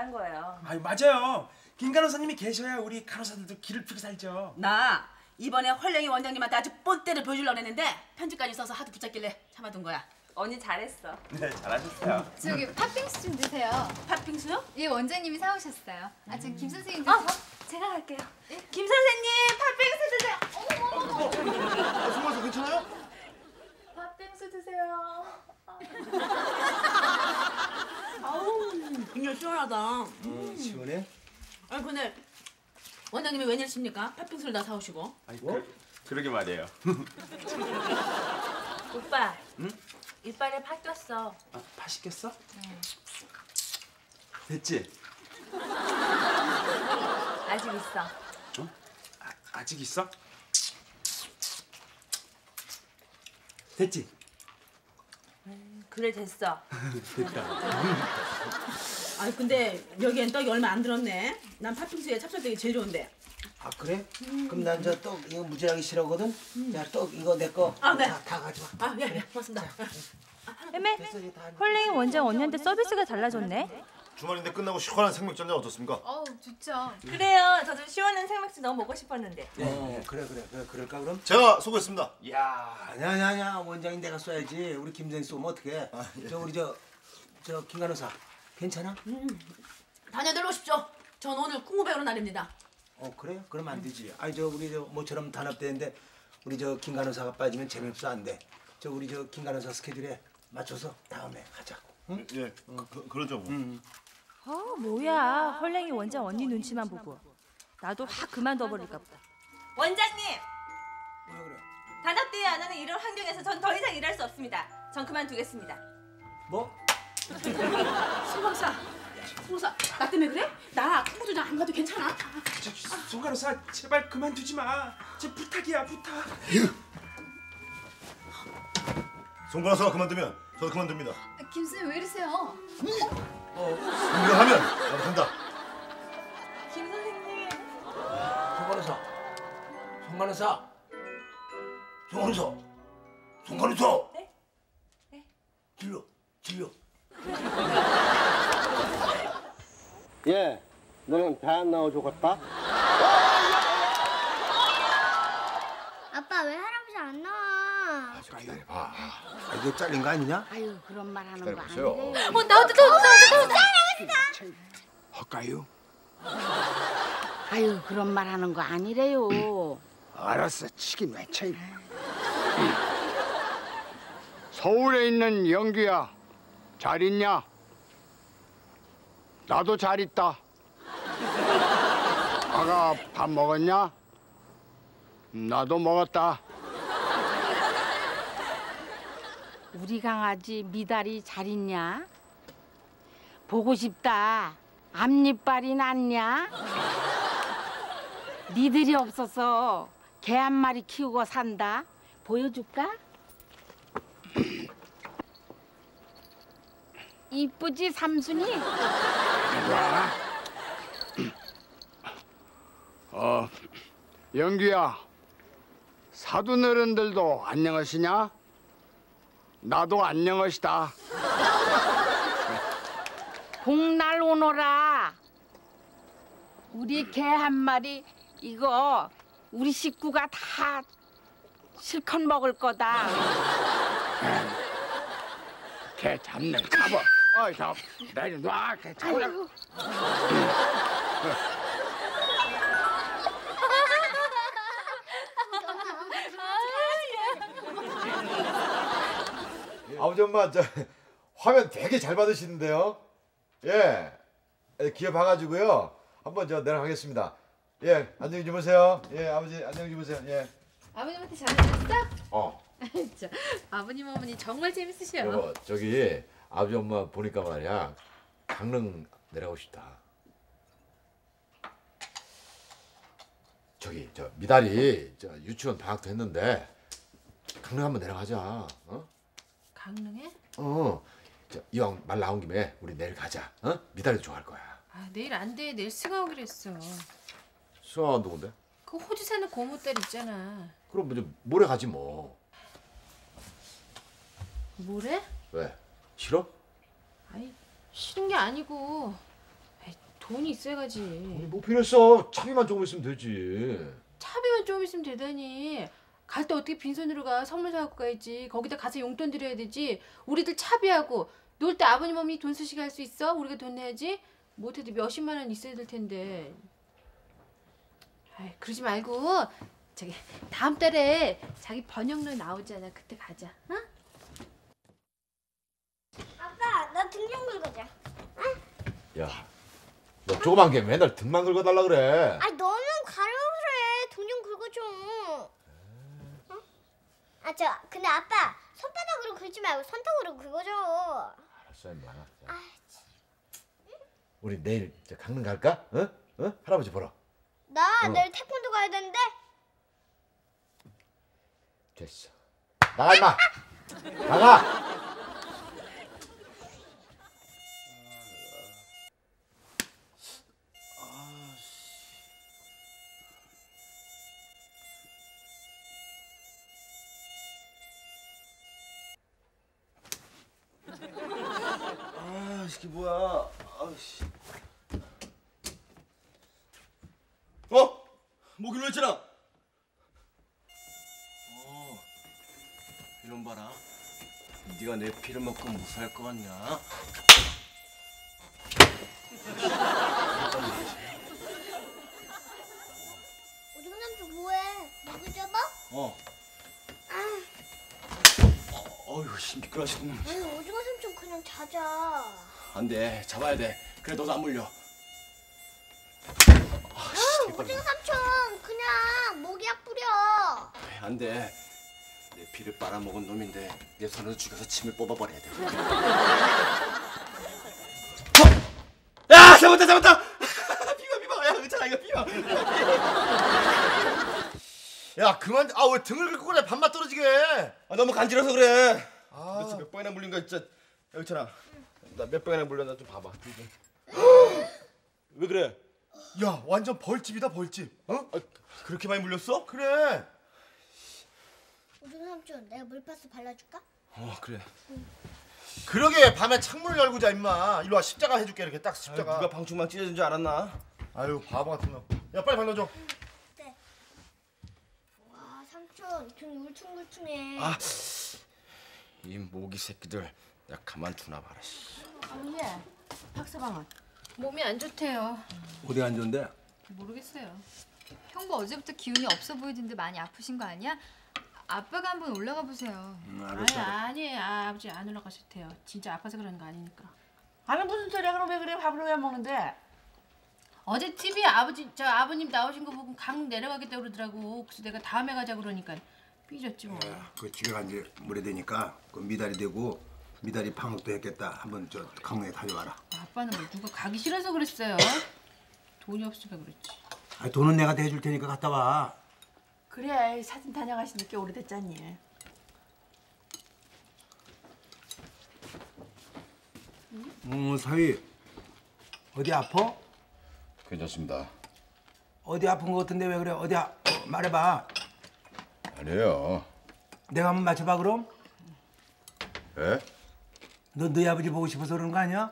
잘한 거예요. 아유 맞아요. 김 간호사님이 계셔야 우리 간호사들도 기를 펴고 살죠. 나 이번에 헐랭이 원장님한테 아주 뻔때를 보여주려고 했는데 편지까지 써서 하도 붙잡길래 참아둔 거야. 언니 잘했어. 네 잘하셨어요. 저기 팥빙수 좀 드세요. 팥빙수요? 예, 원장님이 사오셨어요. 아, 저 김 선생님 드세요. 제가 갈게요. 예? 김 선생님 팥빙수 드세요. 아, 송만서 괜찮아요? 팥빙수 드세요. 아우 굉장히 시원하다. 시원해? 아니 근데 원장님이 웬일십니까? 팥빙수를 다 사오시고. 아이고 그러게 말이에요. 오빠. 응? 이빨에 팥 꼈어. 아, 파 시켰어? 됐지? 아직 있어. 어? 아직 있어? 됐지? 그래 됐어. 됐다. 아니 근데 여기엔 떡이 얼마 안 들었네. 난 팥빙수에 찹쌀떡이 제일 좋은데. 아 그래? 그럼 난 저 떡 이거 무지하게 싫어하거든. 야 떡 이거 내 거. 아, 네. 다 가져와. 아, 예, 고맙습니다. 애매, 됐어, 이거 다 헐랭이 원장 언니한테 서비스가 달라졌네. 주말인데 끝나고 시원한 생맥주 한잔 어떻습니까? 어우, 좋죠. 그래요. 저도 시원한 생맥주 너무 먹고 싶었는데. 그래 그럴까 그럼? 제가 수고했습니다. 야 아니야 원장님 내가 써야지. 우리 김선생 쏘면 어떡해? 저 우리 저 김 간호사 괜찮아? 다녀들 오십시오. 전 오늘 쿵우 배우는 날입니다. 그래? 그럼 안 되지. 아니 저 우리 저 모처럼 단합대인데 우리 저 김 간호사가 빠지면 재미없어 안 돼. 저 우리 저 김 간호사 스케줄에 맞춰서 다음에 하자고. 응? 예, 그러죠 뭐. 뭐야. 헐랭이 원장 언니 눈치만 보고. 나도 확 그만둬버릴까 보다. 원장님. 왜 그래? 단합대회 안 하는 이런 환경에서 전 더 이상 일할 수 없습니다. 전 그만두겠습니다. 뭐? 송강사, 나 때문에 그래? 나 쿵우도장 안 가도 괜찮아? 송 간호사 제발 그만두지 마. 제 부탁이야 부탁. 송 간호사가 그만두면 저도 그만둡니다. 김 선생님 왜 이러세요? 이거 하면 나도 간다. 김 선생님. 송 간호사. 네? 진료. 예, 너는 배 안 나와 죽었다? 아빠 왜 할아버지 안 나와? 기다려봐. 이거 잘린 거 아니냐? 아유 그런 말 하는 거 기다려보세요. 아니래요. 나왔다. 할까요? 아유 그런 말 하는 거 아니래요. 알았어, 치긴 왜 쳐. 서울에 있는 영규야, 잘 있냐? 나도 잘 있다. 아가 밥 먹었냐? 나도 먹었다. 우리 강아지 미달이 잘 있냐? 보고 싶다. 앞니빨이 났냐? 니들이 없어서 개 한 마리 키우고 산다. 보여줄까? 이쁘지 삼순이? 영규야, 사돈어른들도 안녕하시냐? 나도 안녕하시다. 복날 오너라. 우리 개 한 마리 이거 우리 식구가 다 실컷 먹을 거다. 개 잡는 가버. 어이, 저 내려놔. 개 잡으라고. 아버지 엄마 저 화면 되게 잘 받으시는데요. 예, 기어 봐가지고요. 한번 저 내려가겠습니다. 예, 안녕히 주무세요. 예, 아버지 안녕히 주무세요. 예. 아버님한테 잘해줬어? 저 아버님 어머니 정말 재밌으셔. 여보, 저기 아버지 엄마 보니까 말이야 강릉 내려가고 싶다. 저기 저 미달이 저 유치원 방학도 했는데 강릉 한번 내려가자. 어? 강릉에? 저 이왕 말 나온 김에 우리 내일 가자. 어? 미달이도 좋아할 거야. 아, 내일 안 돼. 내일 스가 오기로 했어. 수학은 누군데? 그 호주 사는 고모 딸 있잖아. 그럼 뭐 좀 모레 가지 뭐. 뭐래? 왜? 싫어? 아니, 싫은 게 아니고. 아이, 돈이 있어야지. 뭐 필요했어? 차비만 조금 있으면 되지. 차비만 좀 있으면 되다니. 갈 때 어떻게 빈손으로 가? 선물 사갖고 가야지. 거기다 가서 용돈 드려야 되지. 우리들 차비하고 놀 때 아버님 어머니 돈 쓰시게 할 수 있어? 우리가 돈 내야지. 못해도 몇십만 원 있어야 될 텐데. 아이, 그러지 말고 저기 다음 달에 자기 번역록 나오잖아. 그때 가자. 응? 아빠, 나 등 좀 긁어줘. 야, 너 조그만 게 맨날 등만 긁어달라 그래. 아, 너는 가려고 그래. 등 좀 긁어줘. 어? 아, 근데 아빠, 손바닥으로 긁지 말고 손톱으로 긁어줘. 알았어, 임마. 알았어. 우리 내일 강릉 갈까? 어? 어? 할아버지 보러. 나 내일 태권도 가야 되는데. 됐어. 나가 임마. 나가. 이게 뭐야? 아씨. 목이 눌렸잖아. 이런 봐라. 네가 내 피를 먹고 무사할 것 같냐? 오징어 삼촌 뭐해? 누구 잡아? 어휴, 미끄러지고. 아니, 오징어 삼촌 그냥 자자. 안 돼, 잡아야 돼. 그래, 너도 안 물려. 오징어 삼촌 그냥 모기약 뿌려. 안 돼. 내 피를 빨아먹은 놈인데 내 손으로 죽여서 침을 뽑아버려야 돼. 야, 잡았다. 비봐. 야, 괜찮아, 이거 비봐. 야, 그만. 아, 왜 등을 긁고 그래? 밥맛 떨어지게. 너무 간지러서 그래. 도대체 몇 번이나 물린 거야, 진짜. 야, 괜찮아. 나 몇 번이나 물렸나 좀 봐봐. 왜 그래? 야, 완전 벌집이다, 벌집. 어? 그렇게 많이 물렸어? 그래. 오징어 삼촌 내가 물파스 발라줄까? 그래. 그러게 밤에 창문을 열고 자 임마. 일로 와, 십자가 해줄게. 이렇게 딱 십자가. 누가 방충망 찢어진 줄 알았나? 아유, 바보 같은 놈. 야, 빨리 발라줘. 네. 와, 삼촌 등 울퉁불퉁해. 이 모기 새끼들. 야, 가만 두나 봐라. 아버지, 박서방은? 몸이 안 좋대요. 어디 안 좋은데? 모르겠어요. 형부 어제부터 기운이 없어 보이던데 많이 아프신 거 아니야? 아빠가 한번 올라가 보세요. 아니에요. 아버지 안 올라가셔도 돼요. 진짜 아파서 그런 거 아니니까. 아니 무슨 소리야? 그럼 왜 그래? 밥을 왜 먹는데? 어제 TV에 아버님 나오신 거 보고 강릉 내려가겠다고 그러더라고. 그래서 내가 다음에 가자 그러니까 삐졌지 뭐. 그 집에 간 지 오래되니까 그 미달이 되고 미달이 방학도 했겠다. 한번 저 강릉에 다녀와라. 아빠는 뭐 누가 가기 싫어서 그랬어요. 돈이 없으니까 그랬지. 돈은 내가 대줄 테니까 갔다 와. 그래, 사진 다녀가신 지 꽤 오래됐잖니. 사위. 어디 아파? 괜찮습니다. 어디 아픈 거 같은데 왜 그래? 어디 말해봐. 아니에요. 내가 한번 맞춰봐 그럼? 예? 너 너희 아버지 보고 싶어서 그러는 거 아니야?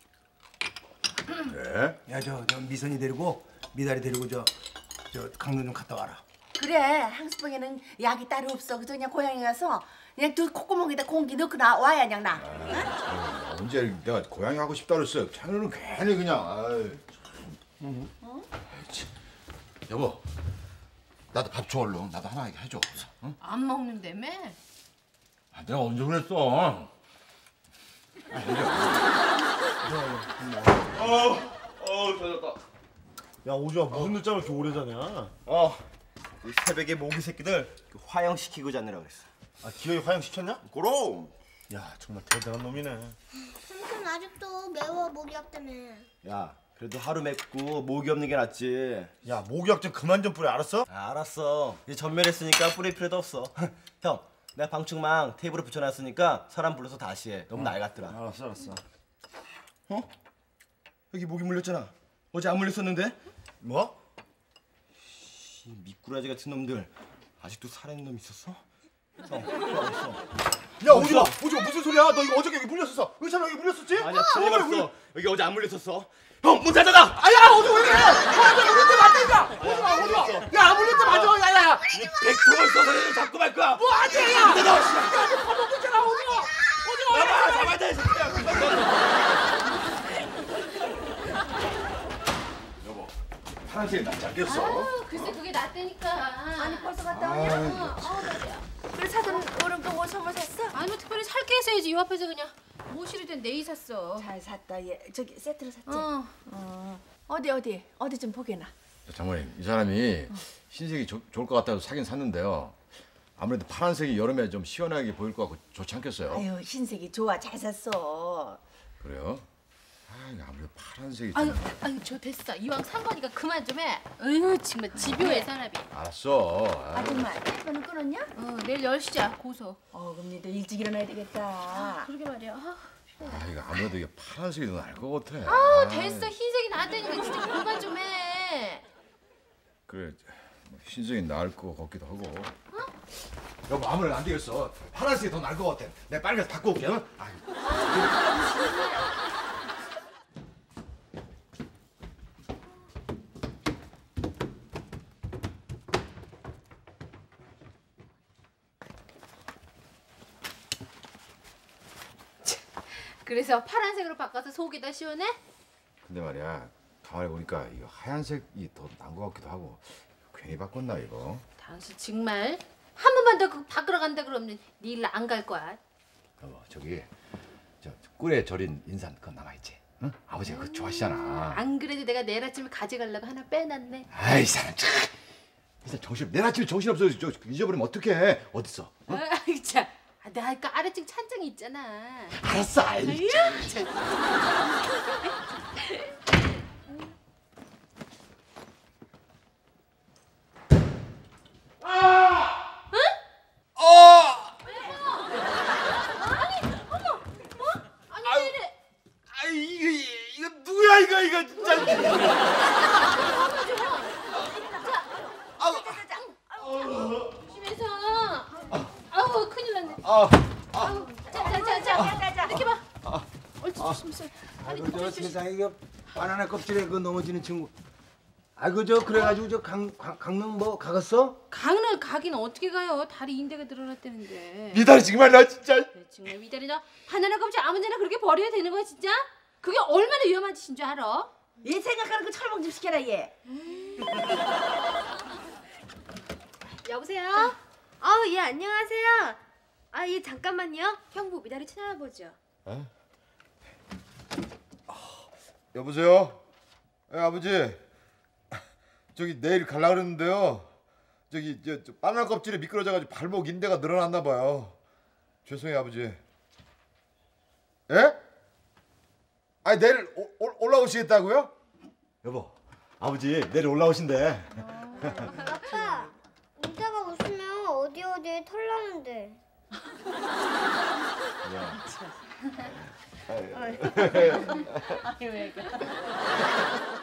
예? 야, 저 미선이 데리고 미달이 데리고 저 강릉 좀 갔다 와라. 그래, 항수병에는 약이 따로 없어. 그래서 그냥 고향에 가서 그냥 두 콧구멍에다 공기 넣고 나와야 그냥 나. 언제 내가 고양이 하고 싶다 그랬어요. 자네는 괜히 그냥. 아이, 여보, 나도 밥 줘 얼른. 나도 하나 해줘. 응? 안 먹는다며? 내가 언제 그랬어? 젖었다. 야, 오주아 무슨 늦잠을 이렇게 오래 자냐? 이 새벽에 모기 새끼들 화형시키고 자느라 그랬어. 기어이 화형 시켰냐? 그럼. 야, 정말 대단한 놈이네. 삼촌 아직도 매워 모기약 때문에. 야, 그래도 하루 맺고 모기 없는 게 낫지. 야, 모기약 좀 그만 좀 뿌려, 알았어? 알았어. 이제 전멸했으니까 뿌릴 필요도 없어. 형, 내가 방충망 테이블에 붙여놨으니까 사람 불러서 다시 해. 너무 낡았더라. 알았어. 여기 모기 물렸잖아. 어제 안 물렸었는데? 뭐? 이 미꾸라지 같은 놈들 아직도 살아있는 놈 있었어? 야 오지마 무슨 소리야? 너 이거 어저께 여기 물렸었어. 의사는 여기 물렸었지? 아니야 틀림없어. 여기 어제 안 물렸었어. 형 문 닫아라. 아야 어제 왜 그래? 안 물릴 때 맞다니까. 오지마. 야안 물릴 때 맞아. 야야야. 백통을 써서 잡고 말 거야. 뭐 아니야 야. 문 닫아. 야 너 밥먹고 있잖아 오지마. 잡아야 돼 새끼야. 여보 파란색이 낫지 않겠어? 아유, 글쎄 그게 낫다니까. 아니 벌써 갔다 오냐? 그래 사돈 오른쪽 뭐 선물 샀어? 아니 뭐 특별히 살 게 있어야지. 요 앞에서 그냥 모시리 된 네이 샀어. 잘 샀다 얘. 저기 세트로 샀지? 어디 좀 보게나. 장모님 이 사람이 흰색이 좋을 것 같아서 사긴 샀는데요. 아무래도 파란색이 여름에 좀 시원하게 보일 것 같고 좋지 않겠어요? 아유 흰색이 좋아 잘 샀어. 그래요? 아무래도 파란색이 아유 저 됐어. 이왕 산 거니까 그만 좀 해. 어휴 정말 집요해 사람이. 알았어. 아줌마 tele폰은 끊었냐? 내일 10시자 고소. 그럼 니도 일찍 일어나야 되겠다. 그러게 말이야. 이거 아무래도 이게 파란색이 더 나을 것 같아. 됐어. 흰색이 낫다니까 진짜 그만 좀 해. 그래 흰색이 나을 것 같기도 하고. 여보 아무래도 안 되겠어. 파란색이 더 나을 것 같아. 내가 빨리 가서 바꿔 올게. 응? 그래서 파란색으로 바꿔서 속이 더 시원해? 근데 말이야 가만히 보니까 이거 하얀색이 더 나은 것 같기도 하고 괜히 바꿨나 이거? 당신 정말 한 번만 더 그 바꾸러 간다 그러면 네 일 안 갈 거야. 여보 저기 저 꿀에 절인 인삼 그거 남아있지? 응? 아버지가 그거 좋아하시잖아. 안 그래도 내가 내일 아침에 가져가려고 하나 빼놨네. 아이 사람 참. 이 사람 내일 아침에 정신없어. 저 잊어버리면 어떡해. 어딨어? 응? 아이 참. 나 아까 아래층 찬장이 있잖아. 알았어 알지. 이거 누구야 이거 진짜. 조심해서. 아우 큰일 났네. 자 이렇게 봐. 옳지 조심해서. 아이고 저 세상에 이거 바나나 껍질에 그 넘어지는 친구. 아이고 저 그래가지고 저 강릉 뭐 가갔어? 강릉 가긴 어떻게 가요? 다리 인대가 늘어났다는데. 네 다리 정말 나 진짜. 정말 위다리 너 바나나 껍질 아무데나 그렇게 버려야 되는 거야 진짜? 그게 얼마나 위험한 짓인 줄 알아? 얘 생각하는 거 철봉 좀 시켜라 얘. 여보세요? 예 안녕하세요. 예 잠깐만요. 형부 미다리 친할아버지요. 여보세요. 아버지. 저기 내일 갈라 그랬는데요. 저기 저 바나나 껍질에 미끄러져가지고 발목 인대가 늘어났나 봐요. 죄송해요 아버지. 예? 아니 내일 올라오시겠다고요? 여보 아버지 내일 올라오신대. 아빠, 이따가 웃으면 어디에 털 나는데. 아유 왜 그래?